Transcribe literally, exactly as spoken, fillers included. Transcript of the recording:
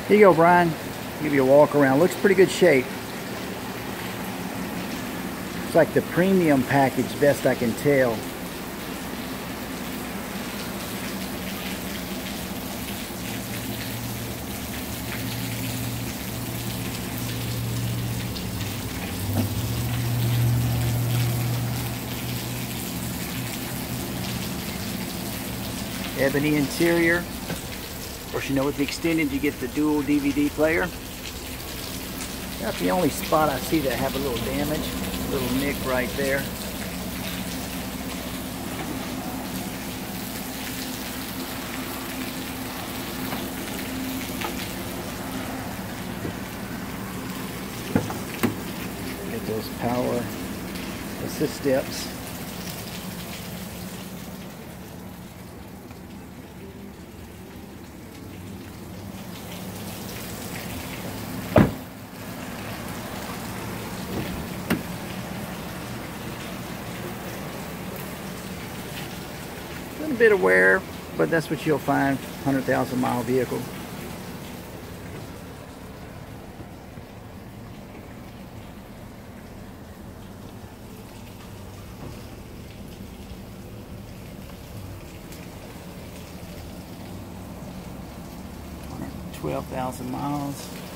Here you go, Brian. Give you a walk around. Looks pretty good shape. It's like the premium package, best I can tell. Ebony interior. Of course, you know, with the extended you get the dual D V D player. That's the only spot I see that have a little damage, a little nick right there. Get those power assist steps. A little bit of wear, but that's what you'll find. one hundred thousand mile vehicle. twelve thousand miles.